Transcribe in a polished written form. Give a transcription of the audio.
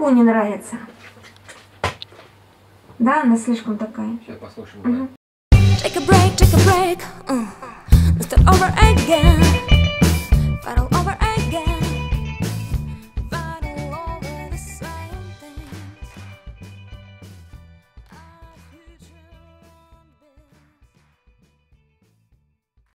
Никому не нравится. Да, она слишком такая. Сейчас послушаем. Take a break, let's start over again.